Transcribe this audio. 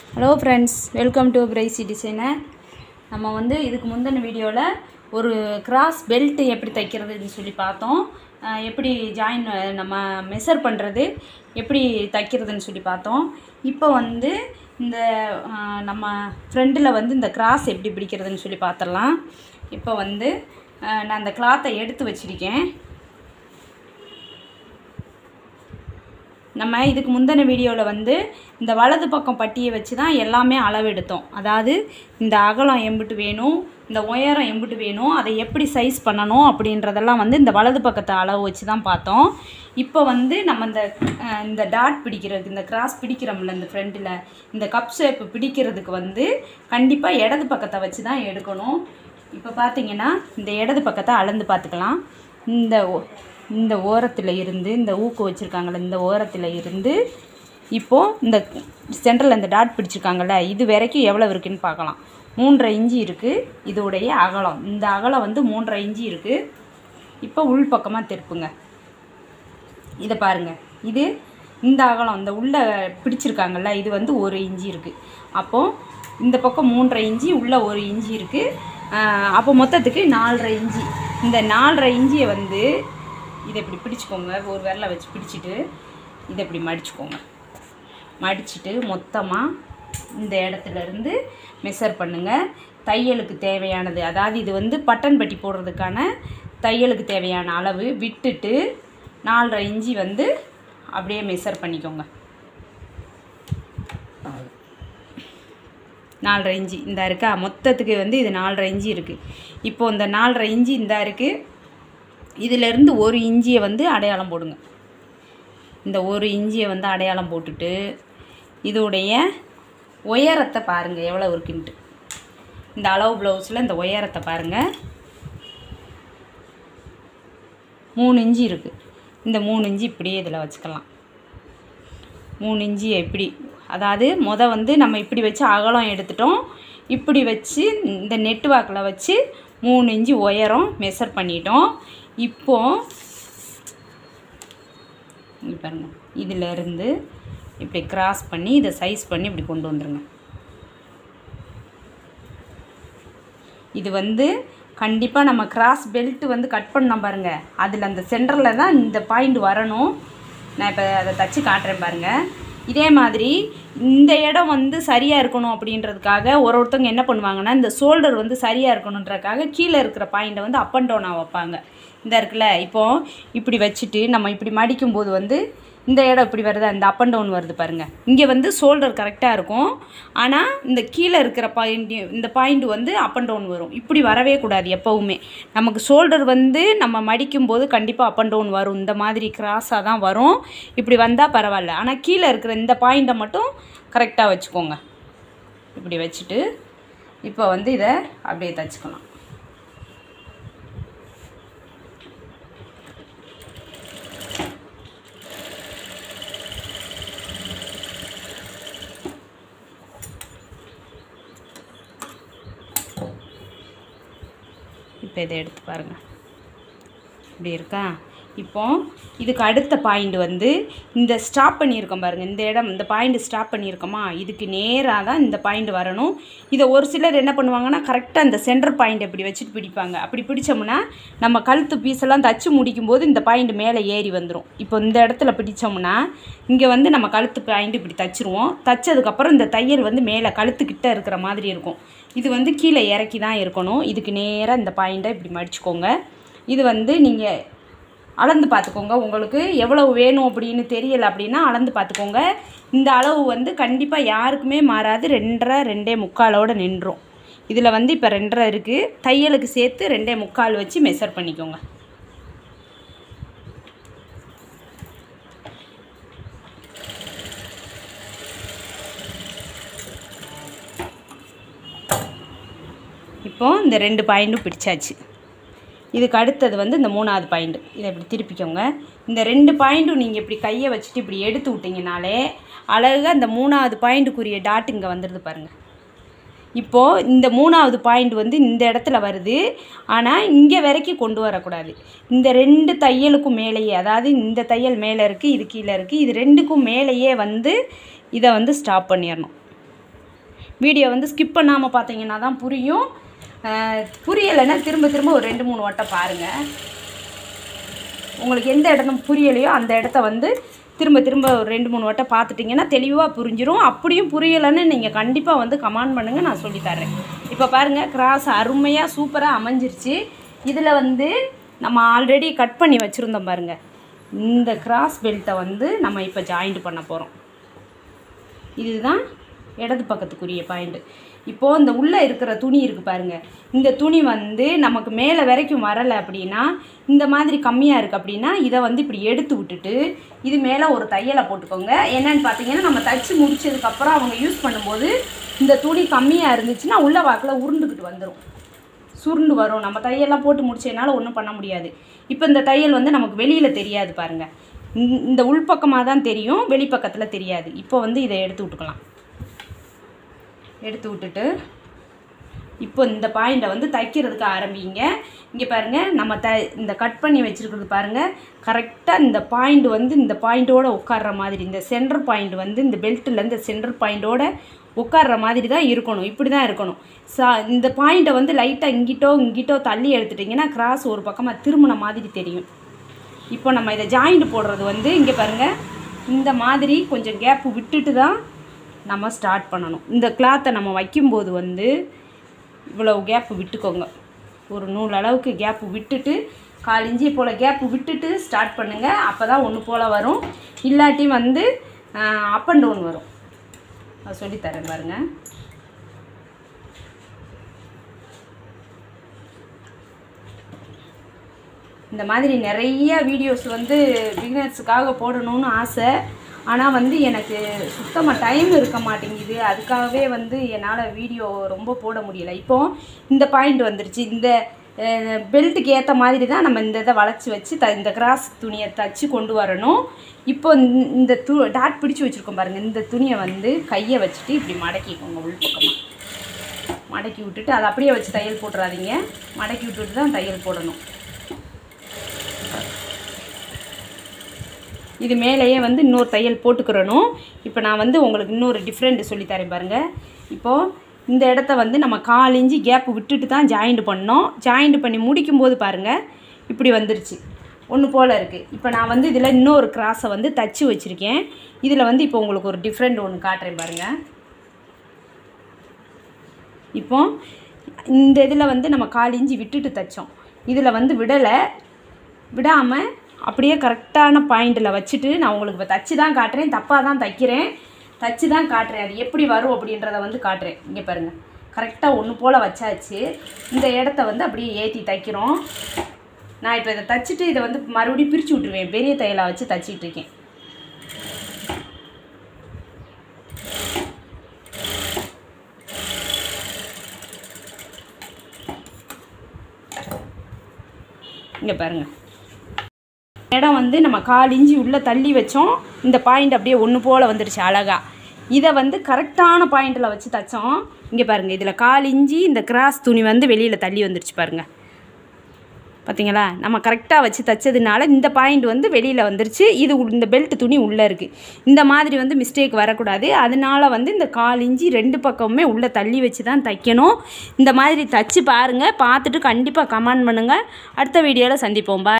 Hello friends, welcome to Pricey Designer. நம்ம வந்து இதுக்கு முந்தின வீடியோவில் ஒரு கிராஸ் பெல்ட் எப்படி தைக்கிறதுன்னு சொல்லி பார்த்தோம். எப்படி ஜாயின் நம்ம மெஷர் பண்ணுறது, எப்படி தைக்கிறதுன்னு சொல்லி பார்த்தோம். இப்போ வந்து இந்த நம்ம ஃப்ரெண்டில் வந்து இந்த கிராஸ் எப்படி பிடிக்கிறதுன்னு சொல்லி பார்த்துடலாம். இப்போ வந்து நான் அந்த கிளாத்தை எடுத்து வச்சுருக்கேன். நம்ம இதுக்கு முந்தின வீடியோவில் வந்து இந்த வலது பக்கம் பட்டியை வச்சு தான் எல்லாமே அளவு எடுத்தோம். அதாவது இந்த அகலம் எம்பிட்டு வேணும், இந்த உயரம் எம்பிட்டு வேணும், அதை எப்படி சைஸ் பண்ணணும் அப்படின்றதெல்லாம் வந்து இந்த வலது பக்கத்தை அளவு வச்சு தான் பார்த்தோம். இப்போ வந்து நம்ம இந்த டாட் பிடிக்கிறதுக்கு, இந்த கிராஸ் பிடிக்கிறோம்ல இந்த ஃப்ரண்ட்டில், இந்த கப் ஷேப்பு பிடிக்கிறதுக்கு வந்து கண்டிப்பாக இடது பக்கத்தை வச்சு தான் எடுக்கணும். இப்போ பார்த்தீங்கன்னா இந்த இடது பக்கத்தை அளந்து பார்த்துக்கலாம். இந்த ஓரத்தில் இருந்து, இந்த ஊக்கு வச்சுருக்காங்கள்ல, இந்த ஓரத்தில் இருந்து இப்போது இந்த சென்டரில் இந்த டாட் பிடிச்சிருக்காங்கள்ல, இது வரைக்கும் எவ்வளோ இருக்குதுன்னு பார்க்கலாம். 3.5 இன்ச்சு இருக்குது இதோடைய அகலம். இந்த அகலம் வந்து 3.5 இன்ச்சு இருக்குது. இப்போ உள் பக்கமாக திருப்புங்க. இதை பாருங்கள், இது இந்த அகலம், இந்த உள்ளே பிடிச்சிருக்காங்கள்ல, இது வந்து 1 இன்ச்சு இருக்குது. அப்போது இந்த பக்கம் 3.5 இன்ச்சு, உள்ளே 1 இன்ச்சு இருக்குது. அப்போ மொத்தத்துக்கு 4.5 இன்ச்சு. இந்த 4.5 இன்ச்சியை வந்து இதை இப்படி பிடிச்சிக்கோங்க. ஒரு விரலை வச்சு பிடிச்சிட்டு இதை இப்படி மடிச்சுக்கோங்க. மடிச்சுட்டு மொத்தமாக இந்த இடத்துலேருந்து மெஷர் பண்ணுங்கள். தையலுக்கு தேவையானது, அதாவது இது வந்து பட்டன் பட்டி போடுறதுக்கான தையலுக்கு தேவையான அளவு விட்டுட்டு 4.5 இன்ச்சு வந்து அப்படியே மெஷர் பண்ணிக்கோங்க. 4.5 இன்ச்சு இந்த இருக்கா, மொத்தத்துக்கு வந்து இது 4.5 இன்ச்சு இருக்குது. இப்போது இந்த 4.5 இன்ச்சு இந்த இருக்குது. இதிலேருந்து 1 இன்ச்சியை வந்து அடையாளம் போடுங்க. இந்த 1 இன்ச்சியை வந்து அடையாளம் போட்டுட்டு இதோடைய உயரத்தை பாருங்கள் எவ்வளோ இருக்குன்ட்டு. இந்த அளவு ப்ளவுஸில் இந்த உயரத்தை பாருங்கள். 3 இன்ச்சு இருக்குது. இந்த 3 இன்ச்சு இப்படியே இதில் வச்சுக்கலாம். 3 இன்ச்சு எப்படி, அதாவது வந்து நம்ம இப்படி வச்சு அகலம் எடுத்துட்டோம். இப்படி வச்சு இந்த நெட்டு வாக்கில் வச்சு 3 இன்ச்சு உயரம் மெஷர் பண்ணிட்டோம். இப்போது இங்கே பாருங்கள், இதிலேருந்து இப்படி கிராஸ் பண்ணி இதை சைஸ் பண்ணி இப்படி கொண்டு வந்துடுங்க. இது வந்து கண்டிப்பாக நம்ம கிராஸ் பெல்ட் வந்து கட் பண்ணோம் பாருங்கள், அதில் அந்த சென்டரில் தான் இந்த பாயிண்ட் வரணும். நான் இப்போ அதை தச்சு காட்டுறேன் பாருங்கள். இதே மாதிரி இந்த இடம் வந்து சரியாக இருக்கணும் அப்படின்றதுக்காக ஒருத்தவங்க என்ன பண்ணுவாங்கன்னா, இந்த ஷோல்டர் வந்து சரியாக இருக்கணுன்றதுக்காக கீழே இருக்கிற பாயிண்ட்டை வந்து அப் அண்ட் டவுனாக வைப்பாங்க. இந்த இருக்குல்ல, இப்போது இப்படி வச்சுட்டு நம்ம இப்படி மடிக்கும்போது வந்து இந்த இடம் இப்படி வருதா, இந்த அப் அண்ட் டவுன் வருது பாருங்கள். இங்கே வந்து ஷோல்டர் கரெக்டாக இருக்கும். ஆனால் இந்த கீழே இருக்கிற இந்த பாயிண்ட் வந்து அப் அண்ட் டவுன் வரும். இப்படி வரவே கூடாது எப்போவுமே. நமக்கு ஷோல்டர் வந்து நம்ம மடிக்கும்போது கண்டிப்பாக அப் அண்ட் டவுன் வரும். இந்த மாதிரி கிராஸாக தான் வரும். இப்படி வந்தால் பரவாயில்ல. ஆனால் கீழே இருக்கிற இந்த பாயிண்ட்டை மட்டும் கரெக்டாக வச்சுக்கோங்க. இப்படி வச்சுட்டு இப்போ வந்து இதை அப்படியே தச்சுக்கலாம். இப்போ இதை எடுத்து பாருங்கள், இப்படி இருக்கா. இப்போது இதுக்கு அடுத்த பாயிண்ட் வந்து இந்த ஸ்டாப் பண்ணியிருக்கோம் பாருங்கள், இந்த இடம், இந்த பாயிண்ட் ஸ்டாப் பண்ணியிருக்கோமா, இதுக்கு நேராக தான் இந்த பாயிண்ட் வரணும். இதை ஒரு சிலர் என்ன பண்ணுவாங்கன்னா, கரெக்டாக இந்த சென்டர் பாயிண்ட் இப்படி வச்சுட்டு பிடிப்பாங்க. அப்படி பிடிச்சோம்னா நம்ம கழுத்து பீஸெல்லாம் தச்சு முடிக்கும்போது இந்த பாயிண்ட் மேலே ஏறி வந்துடும். இப்போ இந்த இடத்துல பிடிச்சோம்னா இங்கே வந்து நம்ம கழுத்து பாயிண்ட் இப்படி தச்சுருவோம். தச்சதுக்கப்புறம் இந்த தையல் வந்து மேலே கழுத்துக்கிட்ட இருக்கிற மாதிரி இருக்கும். இது வந்து கீழே இறக்கி தான் இருக்கணும். இதுக்கு நேராக இந்த பாயிண்ட்டை இப்படி மடிச்சுக்கோங்க. இது வந்து நீங்கள் அளந்து பார்த்துக்கோங்க. உங்களுக்கு எவ்வளவு வேணும் அப்படின்னு தெரியலை அப்படின்னா அளந்து பார்த்துக்கோங்க. இந்த அளவு வந்து கண்டிப்பாக யாருக்குமே மாறாது. 2.5 2.25 நின்றும். இதில் வந்து இப்போ 2.5 இருக்குது. தையலுக்கு சேர்த்து 2.25 வச்சு மெஷர் பண்ணிக்கோங்க. இப்போது இந்த 2 பாயிண்ட்டும் பிடிச்சாச்சு. இதுக்கு அடுத்தது வந்து இந்த 3ஆவது பாயிண்ட்டு. இதை இப்படி திருப்பிக்கோங்க. இந்த 2 பாயிண்ட்டும் நீங்கள் இப்படி கையை வச்சுட்டு இப்படி எடுத்து விட்டிங்கனாலே அழகாக இந்த 3ஆவது பாயிண்ட்டுக்குரிய டாட் இங்கே வந்துடுது பாருங்கள். இப்போது இந்த 3ஆவது பாயிண்ட் வந்து இந்த இடத்துல வருது. ஆனால் இங்கே வரைக்கும் கொண்டு வரக்கூடாது. இந்த 2 தையலுக்கும் மேலேயே, அதாவது இந்த தையல் மேலே இருக்குது, இது கீழே இருக்குது, இது 2க்கும் மேலேயே வந்து இதை வந்து ஸ்டாப் பண்ணிடணும். வீடியோ வந்து ஸ்கிப் பண்ணாமல் பார்த்தீங்கன்னா தான் புரியும். புரியலைன்னா திரும்ப ஒரு 2-3 வட்டம் பாருங்கள். உங்களுக்கு எந்த இடம் புரியலையோ அந்த இடத்த வந்து திரும்ப ஒரு 2-3 வட்டம் பார்த்துட்டிங்கன்னா தெளிவாக புரிஞ்சிடும். அப்படியும் புரியலைன்னு நீங்கள் கண்டிப்பாக வந்து கமெண்ட் பண்ணுங்கள், நான் சொல்லித்தரேன். இப்போ பாருங்கள், கிராஸ் அருமையாக சூப்பராக அமைஞ்சிருச்சு. இதில் வந்து நம்ம ஆல்ரெடி கட் பண்ணி வச்சுருந்தோம் பாருங்கள். இந்த கிராஸ் பெல்ட்டை வந்து நம்ம இப்போ ஜாயிண்ட் பண்ண போகிறோம். இதுதான் இடது பக்கத்துக்குரிய பாயிண்ட்டு. இப்போது இந்த உள்ளே இருக்கிற துணி இருக்குது பாருங்கள். இந்த துணி வந்து நமக்கு மேலே வரைக்கும் வரலை அப்படின்னா, இந்த மாதிரி கம்மியாக இருக்குது அப்படின்னா இதை வந்து இப்படி எடுத்து விட்டுட்டு இது மேலே ஒரு தையலை போட்டுக்கோங்க. என்னென்னு பார்த்தீங்கன்னா, நம்ம தைச்சி முடிச்சதுக்கப்புறம் அவங்க யூஸ் பண்ணும்போது இந்த துணி கம்மியாக இருந்துச்சுன்னா உள்ள வாக்கில் உருண்டுக்கிட்டு வந்துடும், சுருண்டு வரும். நம்ம தையெல்லாம் போட்டு முடிச்சதுனால ஒன்றும் பண்ண முடியாது. இப்போ இந்த தையல் வந்து நமக்கு வெளியில் தெரியாது பாருங்கள். இந்த உள்பக்கமாக தான் தெரியும், வெளிப்பக்கத்தில் தெரியாது. இப்போ வந்து இதை எடுத்து விட்டுக்கலாம். எடுத்து விட்டுட்டு இப்போ இந்த பாயிண்ட்டை வந்து தைக்கிறதுக்கு ஆரம்பிங்க. இங்கே பாருங்கள், நம்ம இந்த கட் பண்ணி வச்சுருக்கிறது பாருங்கள். கரெக்டாக இந்த பாயிண்ட் வந்து இந்த பாயிண்ட்டோடு உட்கார்ற மாதிரி, இந்த சென்டர் பாயிண்ட் வந்து இந்த பெல்ட்டில் இந்த சென்டர் பாயிண்ட்டோட உட்கார்ற மாதிரி தான் இருக்கணும். இப்படி தான் இருக்கணும். இந்த பாயிண்ட்டை வந்து லைட்டாக இங்கிட்டோ தள்ளி எடுத்துட்டிங்கன்னா கிராஸ் ஒரு பக்கமாக திரும்பின மாதிரி தெரியும். இப்போ நம்ம இதை ஜாயிண்ட் போடுறது வந்து இங்கே பாருங்கள், இந்த மாதிரி கொஞ்சம் கேப்பு விட்டுட்டு தான் நம்ம ஸ்டார்ட் பண்ணணும். இந்த கிளாத்தை நம்ம வைக்கும்போது வந்து இவ்வளவு கேப்பு விட்டுக்கோங்க. ஒரு நூல் அளவுக்கு கேப்பு விட்டுட்டு 1/4 இன்ச்சு போல் கேப்பு விட்டுட்டு ஸ்டார்ட் பண்ணுங்கள். அப்போ தான் ஒன்று போல் வரும். இல்லாட்டி வந்து அப் அண்ட் டவுன் வரும். நான் சொல்லித்தரேன் பாருங்கள். இந்த மாதிரி நிறைய வீடியோஸ் வந்து பிகினர்ஸுக்காக போடணும்னு ஆசை. ஆனால் வந்து எனக்கு சுத்தமாக டைம் இருக்க மாட்டேங்குது. அதுக்காகவே வந்து என்னால் வீடியோ ரொம்ப போட முடியலை. இப்போது இந்த பாயிண்ட் வந்துருச்சு. இந்த பெல்ட்டுக்கு ஏற்ற மாதிரி தான் நம்ம இந்த இதை வளைச்சி வச்சு இந்த கிராஸ் துணியை தச்சு கொண்டு வரணும். இப்போ இந்த டாட் பிடிச்சி வச்சுருக்கோம் பாருங்கள். இந்த துணியை வந்து கையை வச்சுட்டு இப்படி மடக்கிக்கோங்க. உள்பக்கமாக மடக்கி விட்டுட்டு அதை அப்படியே வச்சு தையல் போட்டுறாதீங்க. மடக்கி விட்டுட்டு தான் தையல் போடணும். இது மேலேயே வந்து இன்னொரு தையல் போட்டுக்கிறணும். இப்போ நான் வந்து உங்களுக்கு இன்னொரு டிஃப்ரெண்ட் சொல்லித்தரேன் பாருங்கள். இப்போது இந்த இடத்த வந்து நம்ம 1/4 இன்ச்சு கேப்பு விட்டுட்டு தான் ஜாயிண்ட் பண்ணோம். ஜாயிண்ட் பண்ணி முடிக்கும்போது பாருங்கள் இப்படி வந்துருச்சு, ஒன்று போல் இருக்குது. இப்போ நான் வந்து இதில் இன்னொரு கிராஸை வந்து தச்சு வச்சுருக்கேன். இதில் வந்து இப்போ உங்களுக்கு ஒரு டிஃப்ரெண்ட் ஒன்று காட்டுறேன் பாருங்கள். இப்போது இந்த இதில் வந்து நம்ம 1/4 இன்ச்சு விட்டுட்டு தைச்சோம். இதில் வந்து விடாமல் அப்படியே கரெக்டான பாயிண்டில் வச்சுட்டு நான் உங்களுக்கு இப்போ தச்சு தான் காட்டுறேன். தப்பாக தான் தைக்கிறேன், தச்சு தான் காட்டுறேன். அது எப்படி வரும் அப்படின்றத வந்து காட்டுறேன். இங்கே பாருங்கள், கரெக்டாக ஒன்று போல் வச்சாச்சு. இந்த இடத்த வந்து அப்படியே ஏற்றி தைக்கிறோம். நான் இப்போ இதை தச்சுட்டு இதை வந்து மறுபடியும் பிரித்து விட்ருவேன். பெரிய தையலாக வச்சு தச்சிட்ருக்கேன். இங்கே பாருங்கள், இடம் வந்து நம்ம 1/4 இன்ச்சு உள்ளே தள்ளி வச்சோம். இந்த பாயிண்ட் அப்படியே ஒன்று போல் வந்துடுச்சு அழகாக. இதை வந்து கரெக்டான பாயிண்டில் வச்சு தைச்சோம். இங்கே பாருங்கள், இதில் 1/4 இன்ச்சு இந்த கிராஸ் துணி வந்து வெளியில் தள்ளி வந்துடுச்சு பாருங்கள். பார்த்தீங்களா, நம்ம கரெக்டாக வச்சு தைச்சதுனால இந்த பாயிண்ட் வந்து வெளியில் வந்துருச்சு. இது இந்த பெல்ட் துணி உள்ளே இருக்குது. இந்த மாதிரி வந்து மிஸ்டேக் வரக்கூடாது. அதனால வந்து இந்த 1/4 இன்ச்சு 2 பக்கமுமே உள்ளே தள்ளி வச்சு தான் தைக்கணும். இந்த மாதிரி தைச்சி பாருங்கள். பார்த்துட்டு கண்டிப்பாக கமெண்ட் பண்ணுங்கள். அடுத்த வீடியோவில் சந்திப்போம். பாய்.